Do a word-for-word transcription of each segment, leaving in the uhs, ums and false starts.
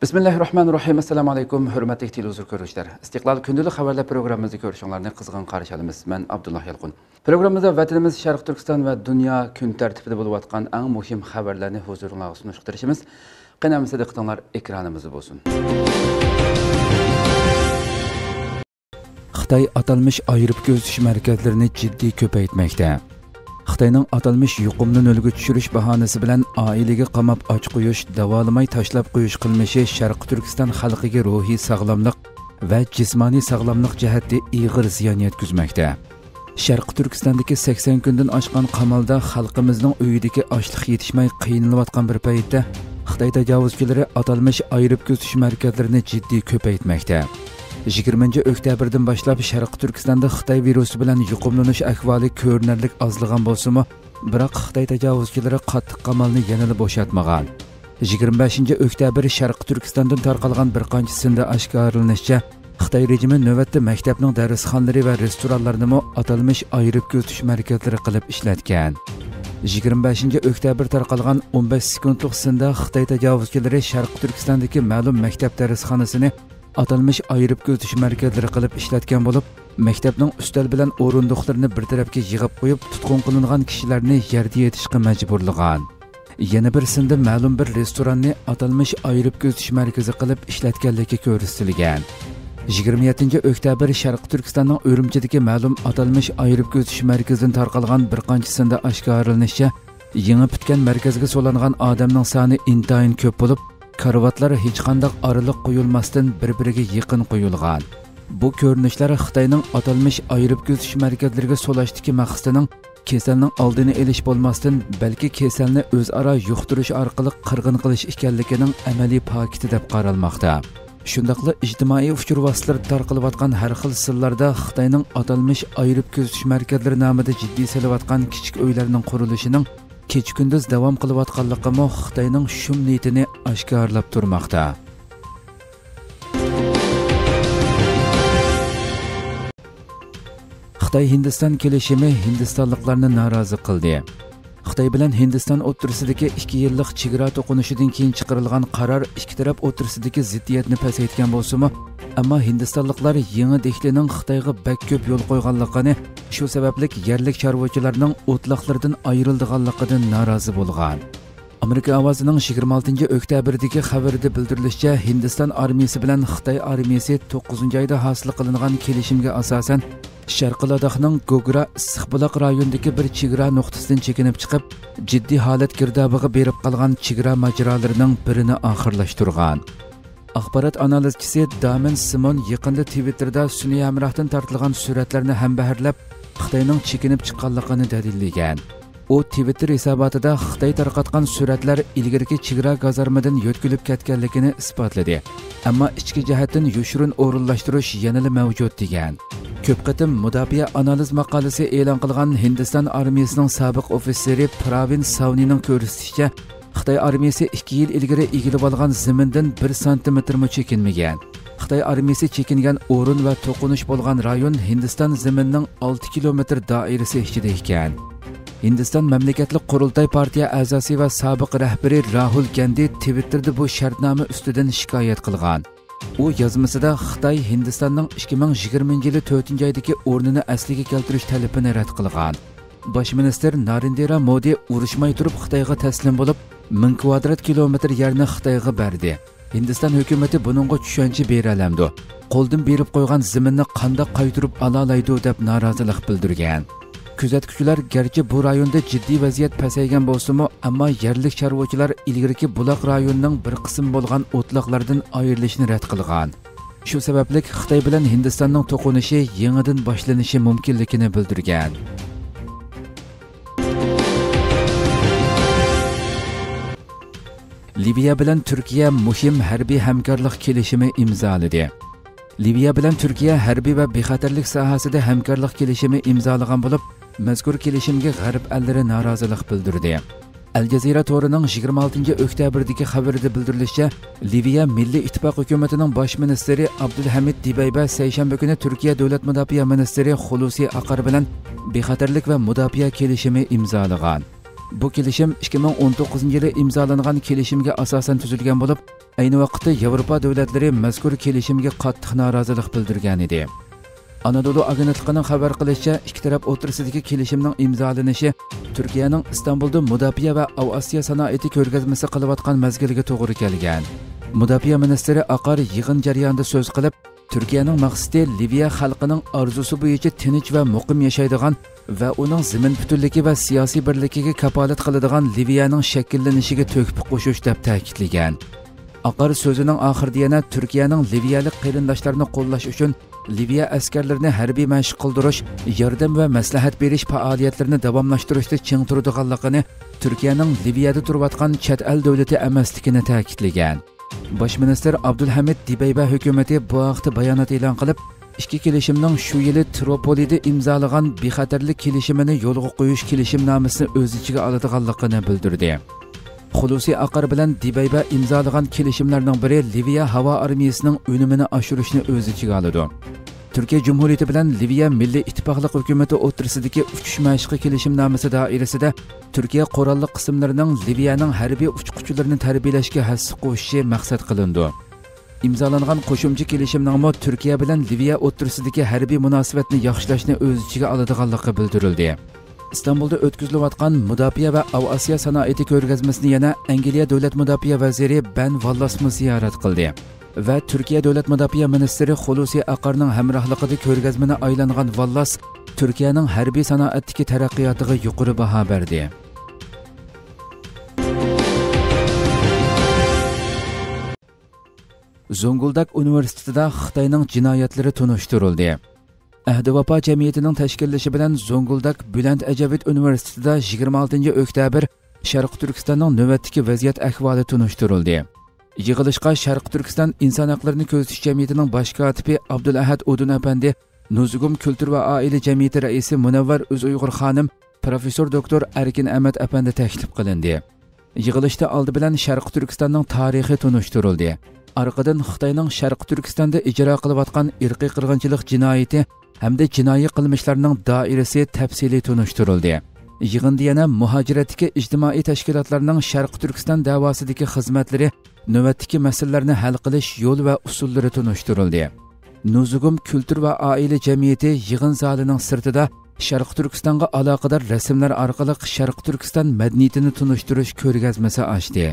Bismillahirrahmanirrahim. Assalamu alaykum, hurmatli televizor ko'ruvchilar. Istiqlal kundalik xabarlar programmamizni ko'rishinglarni qizg'in qarshi olamiz. Men Abdullah Yalqun. Programmamizda vatanimiz Sharq Turkiston va dunyo kun tartibida bo'lib o'tgan eng muhim xabarlarni huzuringizga sunishtirishimiz. Qanamizda diqqatinglar ekranimizda bo'lsin. Xitoy atalmış ayırıp gözlüş merkezlerini ciddi köpeytmekte. Xitoyning atalmış yuqumni nolga tushirish bahonasi bilan oilaga qamab och qo'yish, davolamay tashlab qo'yish qilmishi Sharq Turkiston xalqiga ruhiy sog'lomlik va jismoniy sog'lomlik jihatda ig'ir ziyon yetkazmoqda. Sharq Turkistondagi sakson kundan oshgan qamalda xalqimizning uyidagi ochliq yetishmay qiynalib bir paytda Xitoy tajovuzchilari atalmış ayirib ko'zish markazlarini jiddiy ko'paytmoqda. yigirmanchi oktyabrdan boshlab Sharq Turkistonda Xitoy virusi bilan yuqumlanish ahvoli ko'rinarli ozlagan bo'lsa-mu, biroq Xitoy tajovuzchilari qattiq qamalni yanada bo'shatmagan. yigirma beshinchi oktyabr Sharq Turkistondan tarqalgan bir qancha sinda oshkorlanishicha, Xitoy rejimi navbatda maktabning darsxonalari va restoranlarni atalmış ayirib ko'zish markazlari qilib ishlatgan. yigirma beshinchi oktyabr tarqalgan o'n besh sekundlik sinda Xitoy tajovuzchilari Sharq Turkistondagi ma'lum maktab darsxonasini atalmış ayırıp götüş merkezleri qilib ishlatgan bo'lib, maktabning ustal bilan o'rindiqlarini bir tarafga yig'ib qo'yib, tutqun qilingan kishilarni yerda yetishga majburlagan. Yana bir sinda ma'lum bir restoranni atalmış ayirib götüş merkezi qilib ishlatganligi ko'rsatilgan. yigirma yettinchi oktyabr Sharq Turkistonning Urumchidagi ma'lum atalmış ayirib götüş merkezidan tarqalgan bir qancha sinda oshkorlanishicha, yangi bitgan markazga so'langan odamning soni intayin ko'p bo'lib, karvatlar hech qanday araliq qo'yilmasdan bir-biriga yaqin qo'yilgan. Bu ko'rinishlar Xitoyning atalmış ayirib ko'zish markazlariga so'lashdagi maqsadining kasalning oldini olish bo'lmasdan, balki kasalni o'zaro yuqtirish orqali qirg'in qilish ekanligining amaliy paketi deb qaralmoqda. Shundaqla ijtimoiy uchur vositalarida tarqalayotgan har xil sirlarda Xitoyning atalmış ayirib ko'zish markazlari nomida jiddiy solayotgan kichik uylarning qurilishining kecha kunduz davom qilayotganligimi Xitoyning shum niyatini oshkorlab turmoqda. Xitoy Hindiston kelishimi hindistonliklarni norozi qildi. Xitoy bilan Hindiston o'rtasidagi ikki yillik chegara to'qinishidan keyin chiqarilgan qaror ikki taraf o'rtasidagi ziddiyatni pasaytgan bo'lsa-mu, ammo hindistonliklar yangi dehlining Xitoyga bak ko'p yo'l qo'yganligini, shu sababli yerlik chorvachilarning o'tloqlaridan ayrildiganligidan norozi bo'lgan. Amerika ovozining yigirma oltinchi oktyabrdagi xabarida bildirilishicha, Hindiston armiyasi bilan Xitoy armiyasi to'qqizinchi oyda hosil qilingan kelishimga asosan Sharqi Ladakning Gogra issiqbuloq rayonidagi bir chegara nuqtasidan chekinib chiqib, jiddiy holat girdobiga berib qolgan chegara majrolarining birini oxirlashtirgan. Axborot analizchisi Damen Simon yaqinda Twitterda sun'iy hamrohdan tortilgan suratlarni hambaharlab, Xitoyning chekinib chiqqanligini dalillagan. U Twitter hisobotida Xitoy tarqatgan suratlar ilgirki chegara gazarmadan yo'tkilib ketganligini isbotladi. Ammo ichki jihatdan yoshirin o'rinlashtirish yanada mavjud degan. Ko'p qatim mudofaa analiz maqolasi e'lon qilgan Hindiston armiyasining sobiq ofitseri Pravin Savnining ko'rsatishicha, Xitoy armiyasi ikki yil ilgari egilib olgan zamindan bir santimetrmi chekinmagan. Xitoy armiyasi chekingan o'rin va to'qinish bo'lgan rayon Hindiston zaminining olti kilometr doirasi ichida ekan. Hindiston mamlakatlik qurultay partiya a'zosi va sobiq rahbari Rahul Gandhi Twitterda bu shartnoma ustidan shikoyat qilgan. U yozmasida Xitoy Hindistonning ikki ming yigirmanchi yili to'rtinchi oydagi o'rnini asliga keltirish talabini rad qilgan. Bosh minister Narendra Modi urushmay turib Xitoyga taslim bo'lib, ming kvadrat kilometr yerni Xitoyga berdi. Hindiston hukumatı buningga tushuncha bera olamdi. Qo'ldan berib qo'ygan zaminni qanday qaytirib ola oladi deb norozilik bildirgan. Kuzatuvchilar garchi bu rayonda jiddiy vaziyat pasaygan bo'lsa-mu, ammo yerlik chorvachilar ilgirki buloq rayonining bir qismi bo'lgan o'tloqlardan ayrilishni rad qilgan. Shu sababli Xitoy bilan Hindistonning to'qinishi yangidan boshlanishi mumkinligini bildirgan. Liviya bilan Turkiya muhim harbiy hamkorlik kelishimi imzoladi. Liviya bilan Turkiya harbiy va bexatarlik sohasida hamkorlik kelishimi imzolagan bo'lib, mazkur kelishimga g'arb allari norozilik bildirdi. Al Jazeera to'rining yigirma oltinchi oktyabrdagi xabarida bildirilishicha, Liviya Milliy ittifoq hukumatining bosh ministri Abdulhamid Dibayba seshanba kuni Turkiya davlat mudofaa ministri Hulusi Aqar bilan bexatarlik va mudofaa kelishimi imzolagan. Bu kelishim ikki ming o'n to'qqizinchi yili imzolangan kelishimga asosan tuzilgan bo'lib, ayni vaqtda Yevropa davlatlari mazkur kelishimga qattiq norozilik bildirgan edi. Anadolu agentligining xabar qilishicha, ikki taraf o'rtasidagi kelishimning imzolanishi Turkiyaning Istanbulda mudofaa va Avasiya sanoati ko'rgazmasi qilayotgan mazgilga to'g'ri kelgan. Mudofaa ministri Aqar yig'in jarayonida so'z qilib, Turkiyaning maqsadi Liviya xalqining orzusi bo'yicha tinch va muqim yashaydigan va uning zamin butunligi va siyosiy birligiga kafolat qiladigan Liviyaning shakllanishiga to'kib qo'shish deb ta'kidlagan. Aqar so'zining oxirida yana Turkiyaning liviyalik qarindoshlarini qo'llash uchun Liviya askarlarini harbiy mashq qildirish, yordam va maslahat berish faoliyatlarini davomlashtirishda ching turadiganligini, Turkiyaning Liviyada turayotgan chet el davlati emasligini ta'kidlagan. Bosh minister Abdulhamid Dibeyba hukumati bu haqda bayonot e'lon qilib, ikki kelishimning shu yili Tripolida imzolagan bexatarlik kelishimini yo'lga qo'yish kelishimnomasini o'z ichiga oladiganligini bildirdi. Xulusi Aqar bilan Dibeyba imzolagan kelishimlarning biri Liviya havo armiyasining unumini oshirishni o'z ichiga oladi. Turkiya Cumhuriyeti bilan Liviya Milliy ittifoqlik hukumati o'rtasidagi uchish mashqi kelishimnomasi doirasida Turkiya qurolli qismlarining Liviyaning harbiy uchquchilarini tarbiyalashga hassa qo'shishi maqsad qilindi. İmzalangan qo'shimcha kelishimning Turkiya bilan Liviya o'rtasidagi harbiy munosabatni yaxshilashni o'z ichiga oladiganligi bildirildi. İstanbulda o'tkazilayotgan mudofaa va Avasiya sanoati ko'rgazmasini yana Angliya davlat mudofaa vaziri Ben Wallace ziyorat qildi va Turkiya davlat mudofaa ministri Xulusi Aqarning hamrohligida ko'rgazmani aylangan Wallace Turkiyaning harbiy sanoatdagi taraqqiyotiga yuqori baho berdi. Zonguldak Universitetida Xitoyning jinoyatlari tunishtirildi. Ahdi Vafo jamiyatining tashkillashi bilan Zonguldak Buland Ajavit Universitetida yigirma oltinchi oktyabr Sharq Turkistonning navbatdagi vaziyat ahvoli tunishtirildi. Yig'ilishga Sharq Turkiston inson haqlarini ko'zatish jamiyatining bosh kotibi Abdulahad Odun apandi, Nuzugum Kultur va oila jamiyati raisi Munavvar O'zuyg'ur xonim, professor doktor Erkin Ahmad apandi taklif qilindi. Yig'ilishda oldi bilan Sharq Turkistonning tarixi tunishtirildi. Arqadan Xitoyning Sharq Turkistonda ijro qilayotgan irqiy qirg'inchilik jinoyati hamda jinoiy qilmishlarning doirasi tafsiliy tunishtirildi. Yig'inda yana muhojiratdagi ijtimoiy tashkilotlarning Sharq Turkiston da'vosidagi xizmatlari, navbatdagi masalalarni hal qilish yo'l va usullari tunishtirildi. Nuzugum Kultur va oila jamiyati yig'in zalining sirtida Sharq Turkistonga aloqador rasmlar orqali Sharq Turkiston madaniyatini tunishtirish ko'rgazmasi ochdi.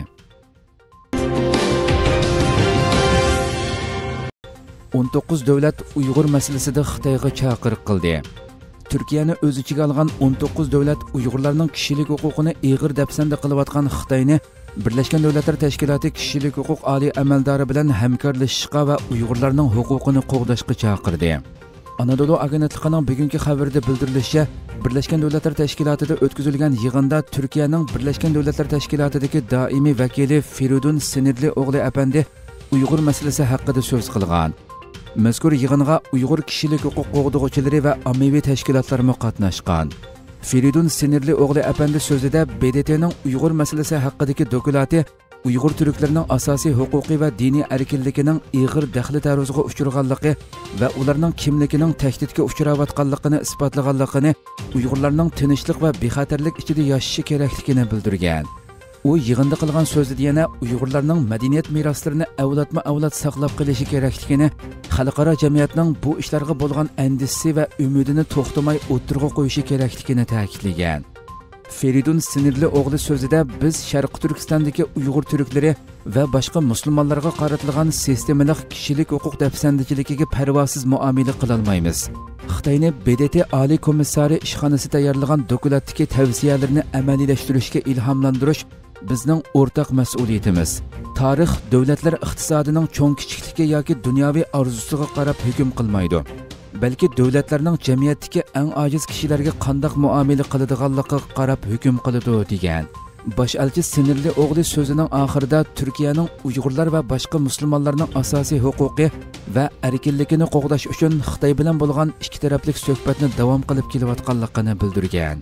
o'n to'qqiz davlat Uyg'ur masalasida Xitoyga chaqiriq qildi. Turkiyani o'z ichiga olgan o'n to'qqiz davlat Uyg'urlarning kishilik huquqini ig'ir dafsanda qilayotgan Xitoyni Birlashgan Davlatlar Tashkiloti kishilik huquq oliy amaldori bilan hamkorlashishga va Uyg'urlarning huquqini qo'g'dashga chaqirdi. Anadolu agentligining bugungi xabarida bildirilishicha, Birlashgan Davlatlar Tashkilotida o'tkazilgan yig'inda Turkiyaning Birlashgan Davlatlar Tashkilotidagi doimiy vakili Feridun Sinirli o'g'li apandi Uyg'ur masalasi haqida so'z qilgan. Mazkur yig'inga Uyg'ur kishilik huquq qo'g'dag'uvchilari va ommaviy tashkilotlar qatnashgan. Feridun Sinirli o'g'li apandi so'zida B D T'ning Uyg'ur masalasi haqidagi dokumenti Uyg'ur turklarining asosiy huquqiy va diniy erkinligining ig'ir daxli taruziga uchraganligi va ularning kimligining tahdidga uchrayotganligini isbotlaganligini, Uyg'urlarning tinchlik va bexatarlik ichida yashashi kerakligini bildirgan. U yig'inda qilgan so'zida yana Uyg'urlarning madaniyat meroslarini avlodma-avlod saqlab qolishi kerakligini, xalqaro jamiyatning bu ishlarga bo'lgan andisi va umidini to'xtamay o'tirg'a qo'yishi kerakligini ta'kidlagan. Feridun Sinirli o'g'li so'zida biz Sharq Turkistondagi Uyg'ur turklari va boshqa musulmonlarga qaratilgan sistemalik kishilik huquq dafsandachiligiga parvosiz muomala qila olmaymiz. Xitoyni B D T oliy komissari ishxonasi tayyorlagan dokumentdagi tavsiyalarni amaliylashtiriishga ilhomlantirish bizning o'rtaq mas'uliyatimiz. Tarix davlatlar iqtisodining cho'ng kichikligi yoki dunyoviy orzusiga qarab hukm qilmaydi. Balki davlatlarning jamiyatdagi eng ojiz kishilarga qanday muomala qiladiganligiga qarab hukm qiladi degan. Bosh elchi Sinirli o'g'li so'zining oxirida Turkiyaning Uyg'urlar va boshqa musulmonlarning asosiy huquqi va erkinligini qo'g'dash uchun Xitoy bilan bo'lgan ikki taraflik suhbatni davom qilib kelayotganligini bildirgan.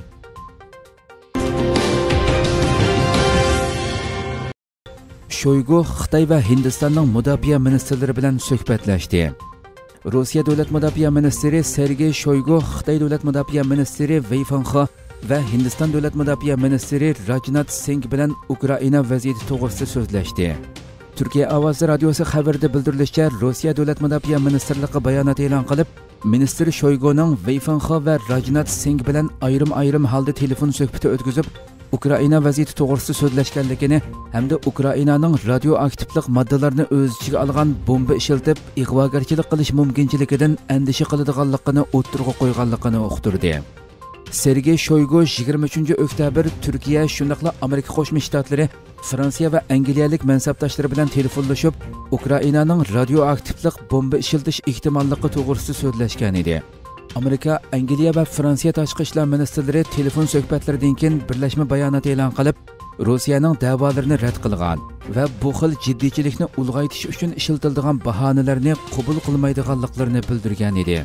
Shoygu Xitoy va Hindistonning mudofaa ministrlari bilan suhbatlashdi. Rossiya davlat mudofaa ministri Sergey Shoygu Xitoy davlat mudofaa ministri Wei Fenghe va Hindiston davlat mudofaa ministri Rajnath Singh bilan Ukraina vaziyati to'g'risida so'zlashdi. Turkiya ovozi radiosi xabarida bildirilishicha, Rossiya davlat mudofaa ministrligi bayonot e'lon qilib, ministr Shoyguning Veyfanxo va Rajnath Singh bilan ayrim-ayrim holda telefon suhbati o'tkazib, Ukraina vaziyati to'g'risida so'zlashganligini hamda Ukrainaning radioaktivlik moddalarni o'z ichiga olgan bomba ishlatib, ig'vogarchilik qilish mumkinchiligidan andisha qiladiganligini o'ttirg'a qo'yganligini uqtirdi. Sergey Shoygu yigirma uchinchi oktyabr Turkiya shundaqla Amerika Qo'shma Shtatlari, Fransiya va Angliyalik mansabdoshlari bilan telefonlashib, Ukrainaning radioaktivlik bomba ishiltish ehtimolligi to'g'risida so'zlashgan edi. Amerika, Angliya va Fransiya tashqi ishlar ministrlari telefon suhbatlaridan keyin birlashma bayonot e'lon qilib, Rossiyaning da'volarini rad qilgan va bu xil jiddiychilikni ulg'aytish uchun ishlatiladigan bahonalarni qabul qilmaydiganliklarini bildirgan edi.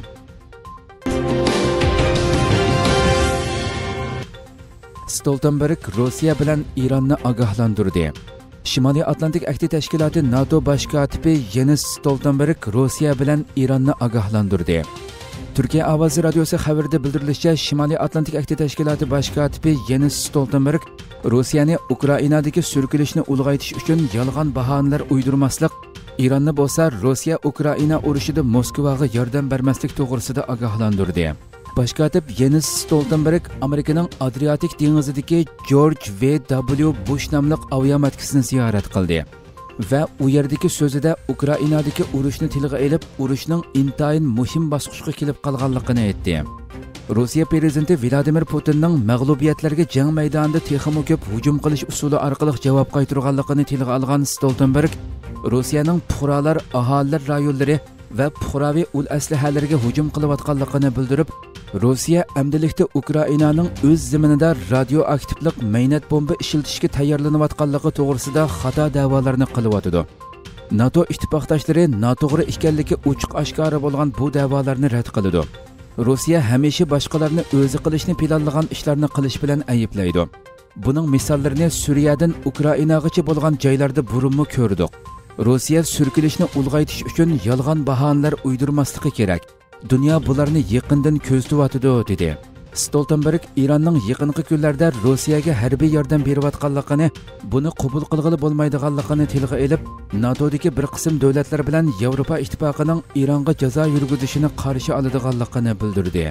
Stoltenberg Rossiya bilan Ironni ogohlantirdi. Shimoliy Atlantik Akti Tashkiloti NATO bosh kotibi Jens Stoltenberg Rossiya bilan Ironni ogohlantirdi. Turkiya ovozi radiosi xabarida bildirilishicha, Shimoliy Atlantik Akti Tashkiloti bosh kotibi Jens Stoltenberg Rossiyani Ukrainadagi surkilishni ulg'aytish uchun yolg'on bahonalar uydirmaslik, Ironni bo'lsa Rossiya Ukraina urushida Moskvaga yordam bermaslik to'g'risida ogohlantirdi. Bosh kotib Jens Stoltenberg Amerikaning Adriatik dengizidagi George V W Bush nomli aviamatkasini ziyorat qildi va u yerdagi so'zida Ukrainadagi urushni tilga olib, urushning intayin muhim bosqichga kelib qolganligini aytdi. Rossiya prezidenti Vladimir Putinning mag'lubiyatlarga jang maydonida texmo ko'p hujum qilish usuli orqali javob qaytarganligini tilga olgan Stoltenberg, Rossiyaning fuqarolar, aholilar rayonlari va fuqaroviy ul aslahalarga hujum qilayotganligini bildirib, Rossiya amdilikda Ukrainaning o'z zaminida radioaktivlik maynat bomba ishlatishga tayyorlanayotganligi to'g'risida xato da'volarni qilyotdi. NATO ittifoqdoshlari noto'g'ri ekanligi ochiq oshkora bo'lgan bu da'volarni rad qildi. Rossiya hamisha boshqalarni o'zi qilishni planlagan ishlarni qilish bilan ayblaydi. Buning misollarini Suriyadan Ukrainagacha bo'lgan joylarda burunmi ko'rdik. Rossiya surkilishni ulg'aytish uchun yolg'on bahonalar uydirmasligi kerak. Dunyo bularni yaqindan ko'zlayotdi dedi. Stoltenberg Iranning yaqinqi kunlarda Rossiyaga harbiy yordam berayotganligini, buni qabul qilg'ili bo'lmaydiganligini tilga olib, NATOdagi bir qism davlatlar bilan Yevropa ittifoqining Ironga jazo yurgizishini qarshi oladiganligini bildirdi.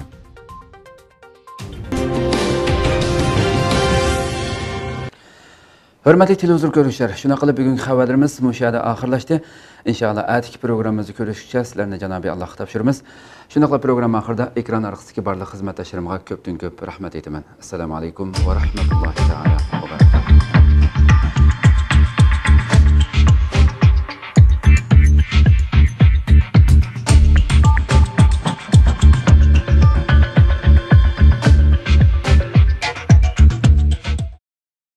Hörmətli televizor görüşlər, şuna qılıb bugünkü xəbərlərimiz müşahidə axırlaşdı. İnşallah ətiki proqramımızı görüşükcə sizlərlə Cənab-ı Allah tapşırımız. Şuna qılıb proqram axırda ekran arxasındakı barlıq xidmətdaşlarıma köpdən köp rəhmət etmən. Assalamu alaykum və rahmetullahi ta'ala və